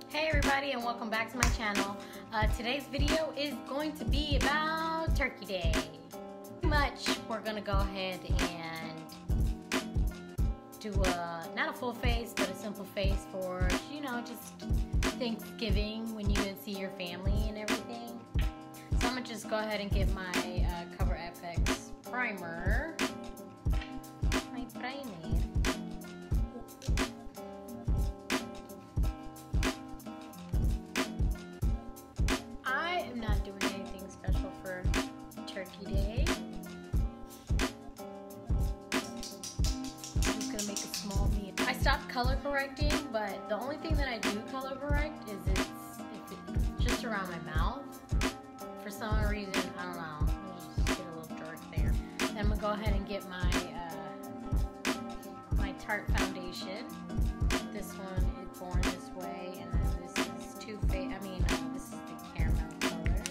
Hey everybody, and welcome back to my channel. Today's video is going to be about Turkey Day. Pretty much we're gonna go ahead and do not a full face but a simple face for, you know, just Thanksgiving when you can see your family and everything. So I'm gonna just go ahead and get my Cover FX primer. My primer. I'm not doing anything special for Turkey Day. I'm just gonna make a small meal. I stopped color correcting, but the only thing that I do color correct is if it's just around my mouth. For some reason, I don't know. I just get a little dark there. Then I'm gonna go ahead and get my my Tarte foundation. This one is Born This Way, and then this is Too Faced. This is the caramel color.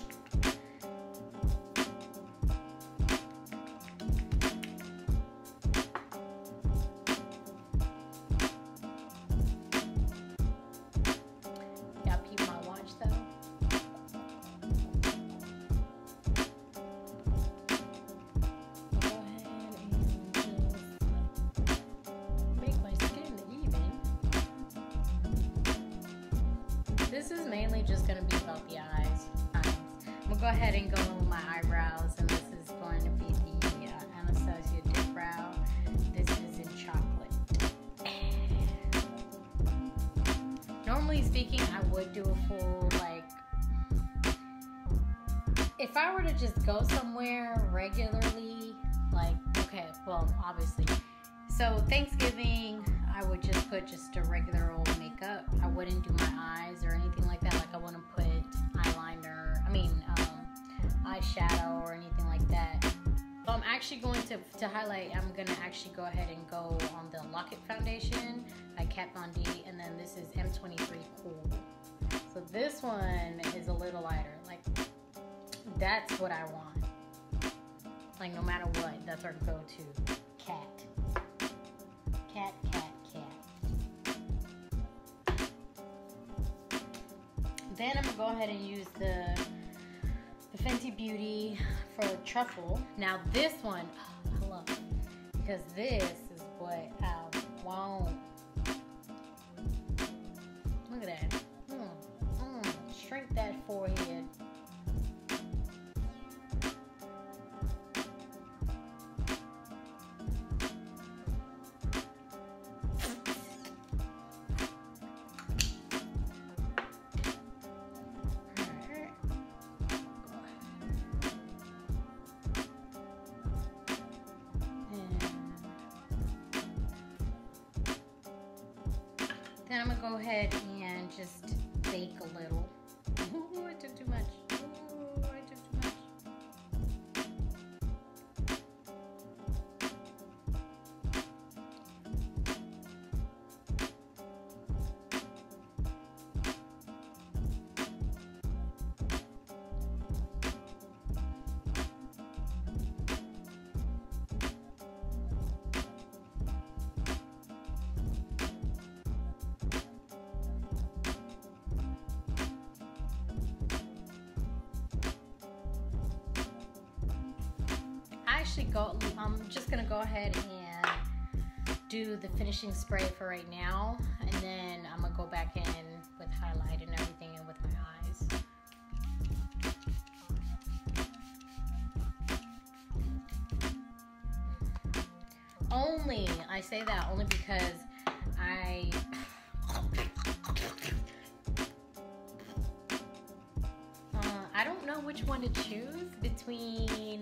Y'all peep my watch though. I'll go ahead and just make my skin even. This is mainly just going to be about the eyes. I'm going to go ahead and go with my eyebrows, and this is going to be the Anastasia Dip Brow. This is in chocolate. Normally speaking, I would do a full, if I were to just go somewhere regularly, obviously. So Thanksgiving, I would just put just a regular old makeup. I wouldn't do my eyes or anything like that. I wouldn't put eyeshadow or anything like that. So I'm actually going to highlight. I'm gonna actually go ahead and go on the Lock-It foundation by Kat Von D, and then this is M23 Cool. So this one is a little lighter. That's what I want. No matter what, that's our go-to. Cat. Cat. Then I'm gonna go ahead and use the Fenty Beauty for Truffle. Now this one, I love it, because this is what I want. Look at that. Shrink that forehead. Then I'm going to go ahead and just bake a little. Ooh, I took too much. Ooh, I took too much. I'm just gonna go ahead and do the finishing spray for right now, and then I'm gonna go back in with highlight and everything and with my eyes. I say that only because I don't know which one to choose between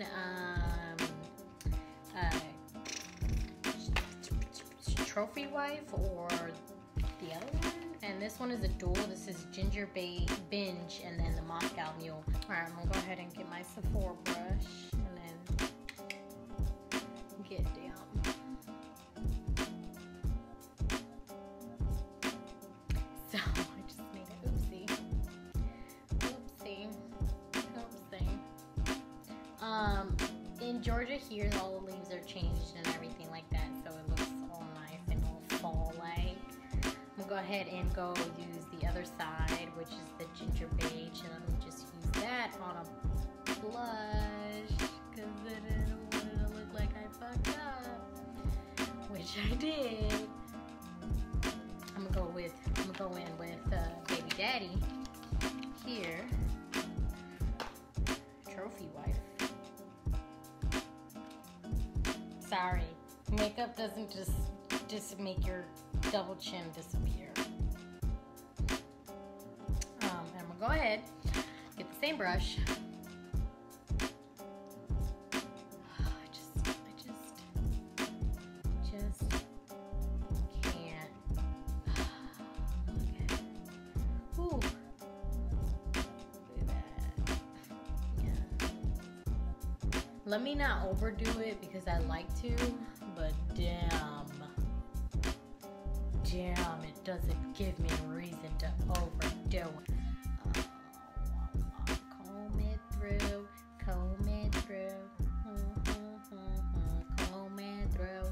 Trophy Wife or the other one. And this one is a dual. This is Ginger Binge and then the Moscow Mule. Alright, I'm gonna go ahead and get my Sephora brush and then get down. So I just made an oopsie. In Georgia here, all the leaves are changed and everything like that, so it looks all nice and all fall-like. I'm gonna go go ahead and go use the other side, which is the ginger beige, and let me just use that on a blush, because then I don't want it to look like I fucked up, which I did. I'm gonna go in with Baby Daddy here, Trophy Wife. Sorry, makeup doesn't just make your double chin disappear. And I'm gonna go ahead, get the same brush. I just can't. Look at it. Ooh. Look at that. Yeah. Let me not overdo it because I like to, but damn, it doesn't give me a reason to overdo it. Comb it through, comb it through, comb it through.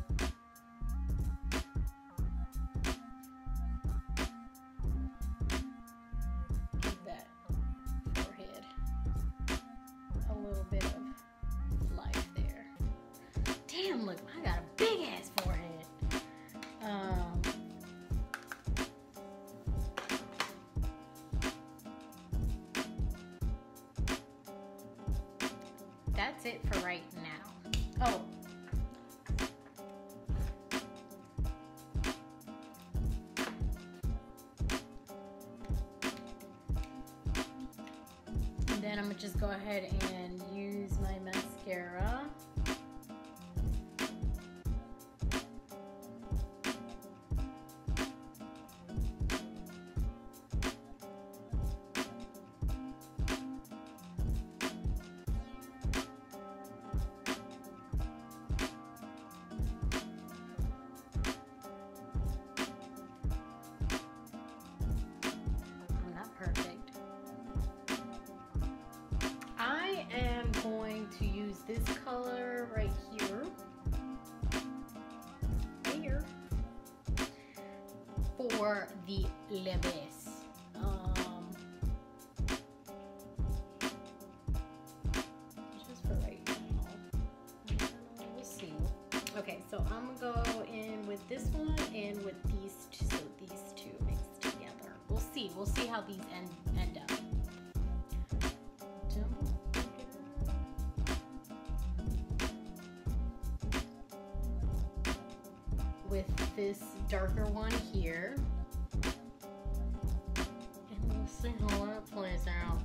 Give that forehead a little bit of life there. Damn, look, I got a big ass forehead. That's it for right now. Oh. And then I'm gonna just go ahead and use my mascara. Perfect. I am going to use this color right here, for the levis. Just for right now. We'll see. Okay, so I'm gonna go in with this one and with these two. So these two mixed together. We'll see how these end up. With this darker one here, and we'll see how that plays out.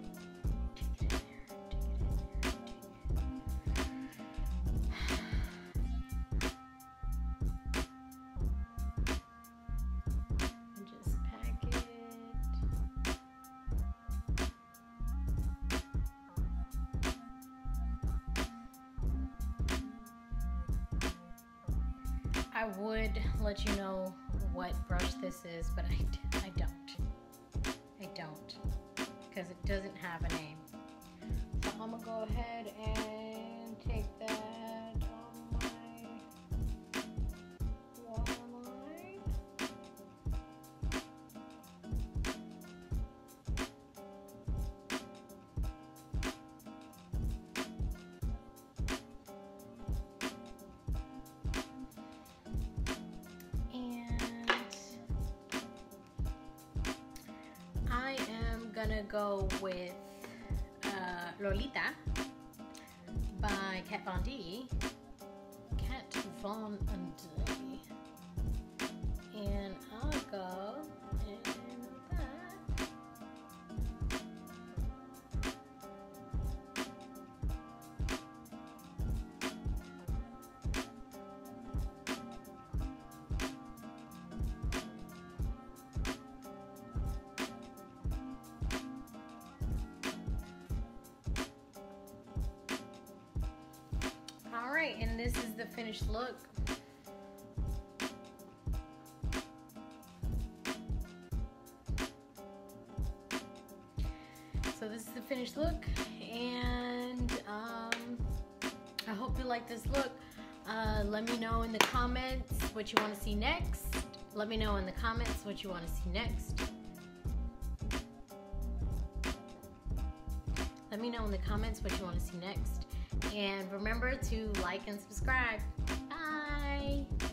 I would let you know what brush this is, but I don't, because it doesn't have a name. So I'm gonna go ahead and take that on my waterline. Gonna go with Lolita by Kat Von D. And I'll go in with that. Alright, and this is the finished look. So this is the finished look, and I hope you like this look. Let me know in the comments what you want to see next. Let me know in the comments what you want to see next. Let me know in the comments what you want to see next. And remember to like and subscribe. Bye!